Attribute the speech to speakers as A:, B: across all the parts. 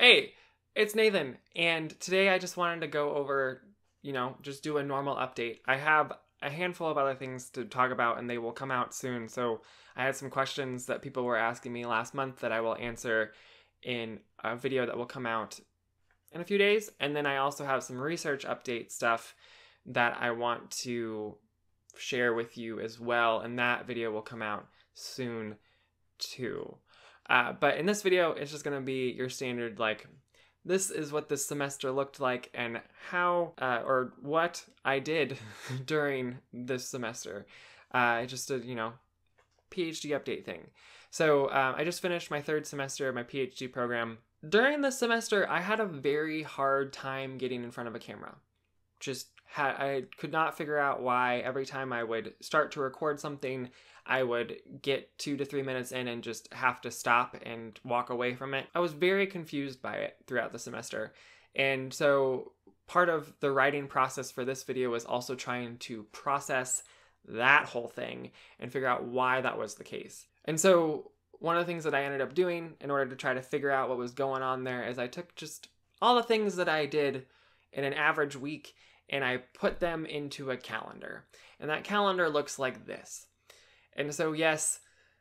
A: Hey, it's Nathan, and today I just wanted to go over, just do a normal update. I have a handful of other things to talk about, and they will come out soon. So I had some questions that people were asking me last month that I will answer in a video that will come out in a few days. And then I also have some research update stuff that I want to share with you as well, and that video will come out soon too. But in this video, it's just going to be your standard, this is what this semester looked like and how, or what I did during this semester. Just a, PhD update thing. So I just finished my third semester of my PhD program. During this semester, I had a very hard time getting in front of a camera. I could not figure out why every time I would start to record something, I would get 2 to 3 minutes in and just have to stop and walk away from it. I was very confused by it throughout the semester. And so part of the writing process for this video was also trying to process that whole thing and figure out why that was the case. And so one of the things that I ended up doing in order to try to figure out what was going on there is I took just all the things that I did in an average week and I put them into a calendar. And that calendar looks like this. And so, yes,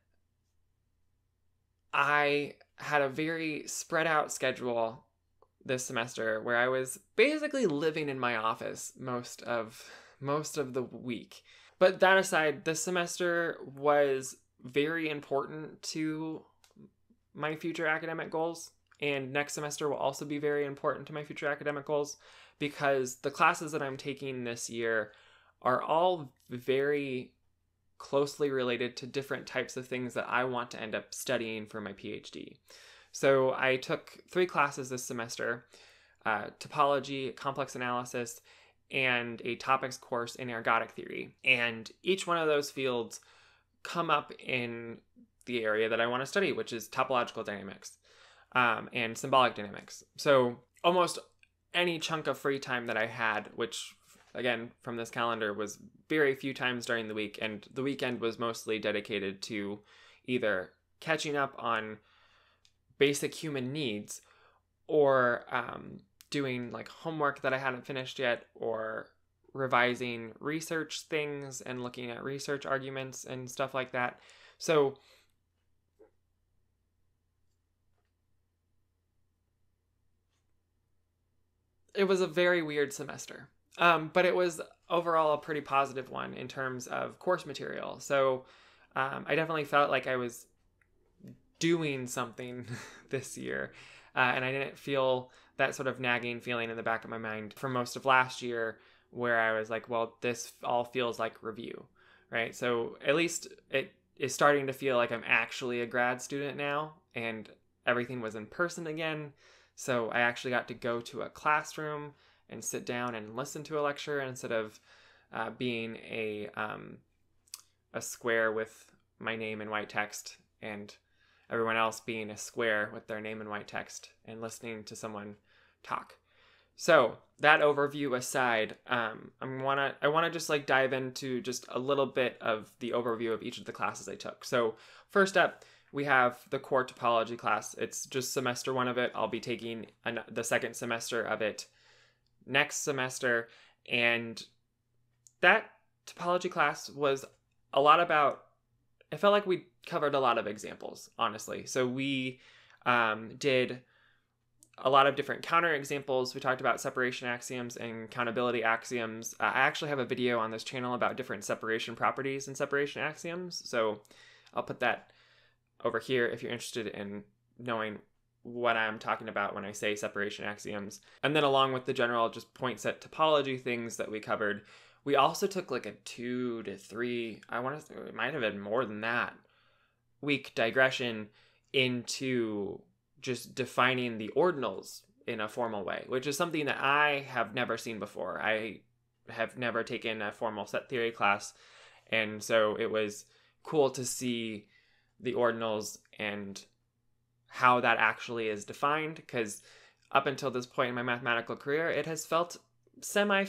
A: I had a very spread out schedule this semester where I was basically living in my office most of the week. But that aside, this semester was very important to my future academic goals. And next semester will also be very important to my future academic goals because the classes that I'm taking this year are all very closely related to different types of things that I want to end up studying for my PhD. So I took 3 classes this semester, Topology, Complex Analysis, and a topics course in Ergodic Theory. And each one of those fields come up in the area that I want to study, which is topological dynamics and symbolic dynamics. So almost any chunk of free time that I had, which again, from this calendar, was very few times during the week, and the weekend was mostly dedicated to either catching up on basic human needs or doing homework that I hadn't finished yet, or revising research things and looking at research arguments and stuff like that. So it was a very weird semester. But it was overall a pretty positive one in terms of course material. So I definitely felt like I was doing something this year. And I didn't feel that sort of nagging feeling in the back of my mind for most of last year where I was like, well, this all feels like review, right? So at least it is starting to feel like I'm actually a grad student now and everything was in person again. So I actually got to go to a classroom and sit down and listen to a lecture instead of being a square with my name in white text and everyone else being a square with their name in white text and listening to someone talk. So that overview aside, I want to just dive into just a little bit of the overview of each of the classes I took. So first up, we have the core topology class. It's just semester 1 of it. I'll be taking the second semester of it next semester, and that topology class was a lot about, it felt like we covered a lot of examples, honestly. So we did a lot of different counter examples. We talked about separation axioms and countability axioms. I actually have a video on this channel about different separation properties and separation axioms, so I'll put that over here if you're interested in knowing what I'm talking about when I say separation axioms. And then along with the general just point set topology things that we covered, we also took a 2 to 3, it might have been more than that, week digression into just defining the ordinals in a formal way, which is something that I have never seen before. I have never taken a formal set theory class, and so it was cool to see the ordinals and how that actually is defined, because up until this point in my mathematical career, it has felt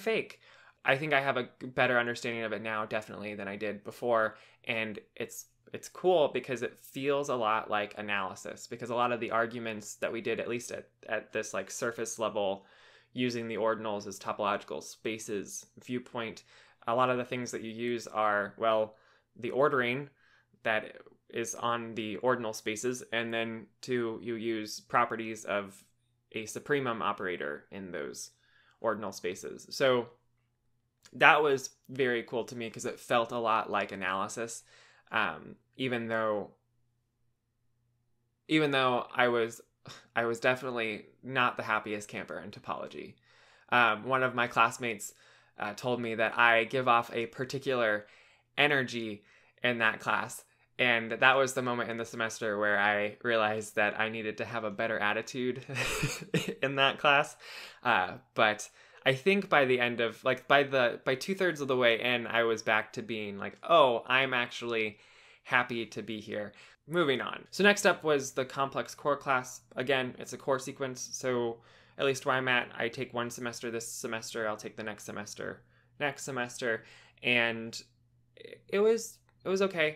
A: semi-fake. I think I have a better understanding of it now, definitely, than I did before, and it's it's cool because it feels a lot like analysis, because a lot of the arguments that we did, at least at this like surface level, using the ordinals as topological spaces viewpoint, a lot of the things that you use are, well, the ordering that is on the ordinal spaces, and then you use properties of a supremum operator in those ordinal spaces. So that was very cool to me because it felt a lot like analysis, even though I was definitely not the happiest camper in topology. One of my classmates told me that I give off a particular energy in that class, and that was the moment in the semester where I realized that I needed to have a better attitude in that class. But I think by the end of, like, by 2/3 of the way in, I was back to being like, oh, I'm actually happy to be here. Moving on. So next up was the complex core class. Again, it's a core sequence. So at least where I'm at, I take one semester this semester, I'll take the next semester next semester. And it was okay.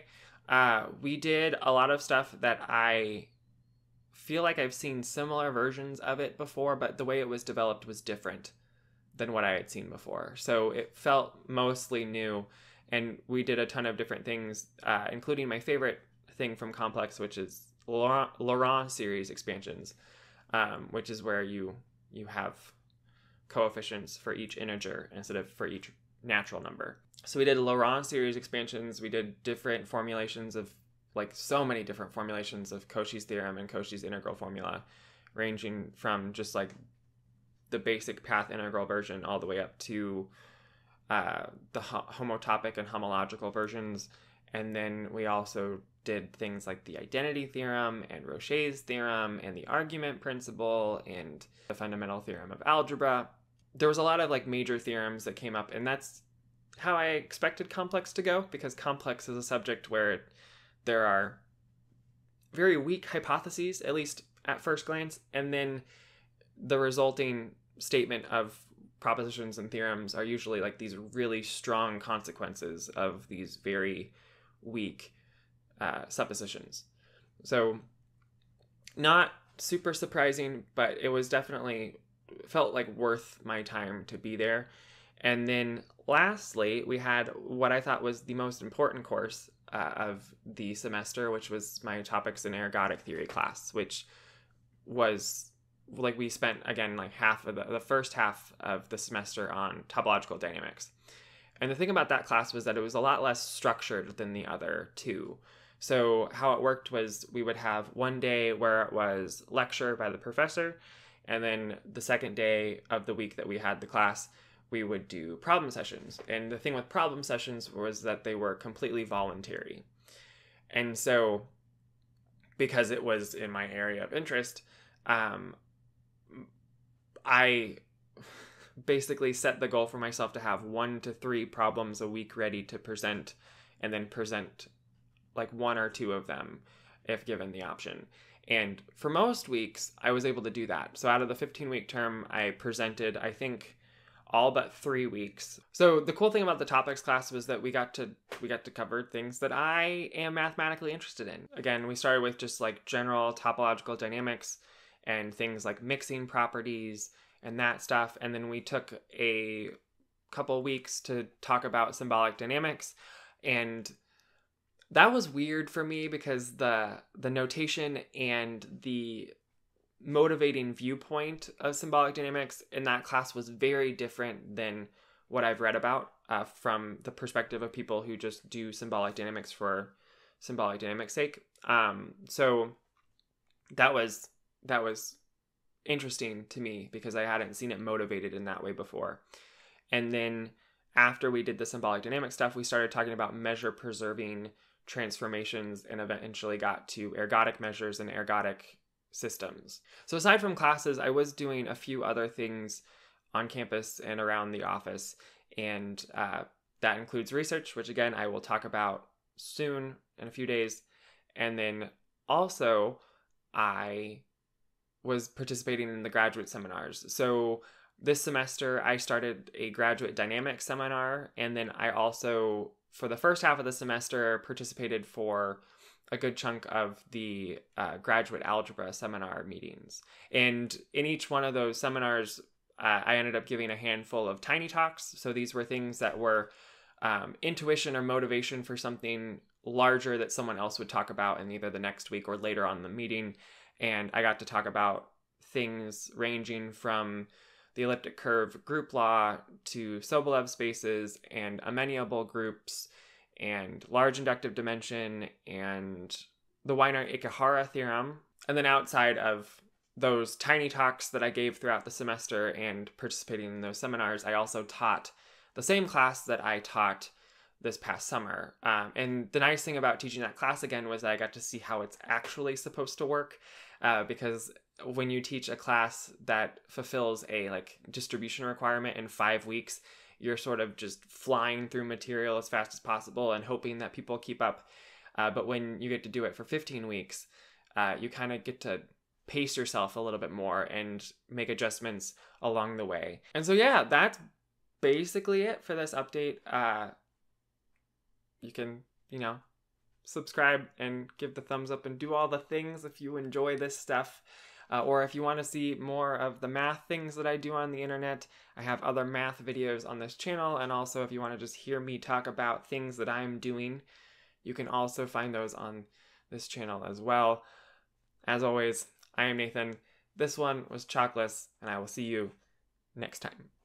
A: We did a lot of stuff that I feel like I've seen similar versions of it before, but the way it was developed was different than what I had seen before. So it felt mostly new, and we did a ton of different things, including my favorite thing from complex, which is Laurent series expansions, which is where you have coefficients for each integer instead of for each natural number. So we did Laurent series expansions. We did different formulations of, like, so many different formulations of Cauchy's theorem and Cauchy's integral formula, ranging from just like the basic path integral version all the way up to the homotopic and homological versions. And then we also did things like the identity theorem and Roche's theorem and the argument principle and the fundamental theorem of algebra. There was a lot of like major theorems that came up, and that's how I expected complex to go, because complex is a subject where there are very weak hypotheses, at least at first glance, and then the resulting statement of propositions and theorems are usually like these really strong consequences of these very weak suppositions. So not super surprising, but it was definitely felt like worth my time to be there. And then lastly, we had what I thought was the most important course of the semester, which was my topics in ergodic theory class, which was like, we spent, again, like half of the first half of the semester on topological dynamics. And the thing about that class was that it was a lot less structured than the other two. So how it worked was we would have one day where it was lecture by the professor, and then the second day of the week that we had the class, we would do problem sessions. And the thing with problem sessions was that they were completely voluntary. And so, because it was in my area of interest, I basically set the goal for myself to have 1 to 3 problems a week ready to present, and then present like 1 or 2 of them if given the option. And for most weeks, I was able to do that. So out of the 15-week term, I presented, I think, all but 3 weeks. So the cool thing about the topics class was that we got to cover things that I am mathematically interested in. Again, we started with just like general topological dynamics and things like mixing properties and that stuff. And then we took a couple weeks to talk about symbolic dynamics. And that was weird for me because the notation and the motivating viewpoint of symbolic dynamics in that class was very different than what I've read about from the perspective of people who just do symbolic dynamics for symbolic dynamics' sake. So that was interesting to me because I hadn't seen it motivated in that way before. And then after we did the symbolic dynamic stuff, we started talking about measure preserving transformations and eventually got to ergodic measures and ergodic systems. So aside from classes, I was doing a few other things on campus and around the office, and that includes research, which again I will talk about soon in a few days. And then also I was participating in the graduate seminars. So this semester I started a graduate dynamics seminar, and then I also, for the first half of the semester, participated for a good chunk of the graduate algebra seminar meetings. And in each one of those seminars, I ended up giving a handful of tiny talks. So these were things that were intuition or motivation for something larger that someone else would talk about in either the next week or later on in the meeting. And I got to talk about things ranging from the elliptic curve group law to Sobolev spaces and amenable groups and large inductive dimension and the Wiener-Ikehara theorem. And then outside of those tiny talks that I gave throughout the semester and participating in those seminars, I also taught the same class that I taught this past summer. And the nice thing about teaching that class again was that I got to see how it's actually supposed to work, because when you teach a class that fulfills a distribution requirement in 5 weeks, you're sort of just flying through material as fast as possible and hoping that people keep up. But when you get to do it for 15 weeks, you kind of get to pace yourself a little bit more and make adjustments along the way. And so yeah, that's basically it for this update. You can, subscribe and give the thumbs up and do all the things if you enjoy this stuff. Or if you want to see more of the math things that I do on the internet, I have other math videos on this channel. And also if you want to just hear me talk about things that I'm doing, you can also find those on this channel as well. As always, I am Nathan. This one was Chalkless, and I will see you next time.